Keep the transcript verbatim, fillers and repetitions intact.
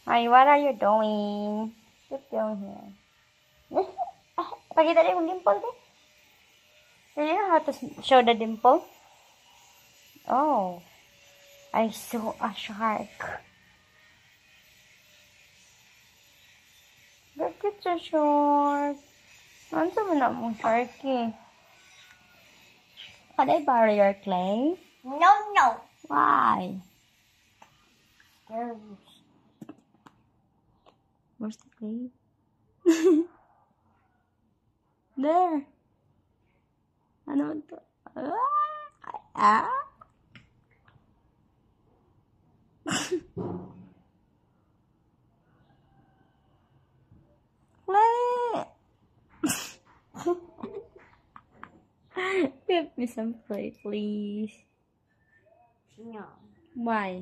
Hi, what are you doing? What you doing here? Pakita rin yung dimple, eh. Do you know how to show the dimple? Oh, I saw a shark. Look at the shark. Ano ba na mong sharky? Can I borrow your clay? No, no. Why? There's Where's the clay? There. Ano man to? Ah! Ah! Clay! Give me some clay, please. no. Why?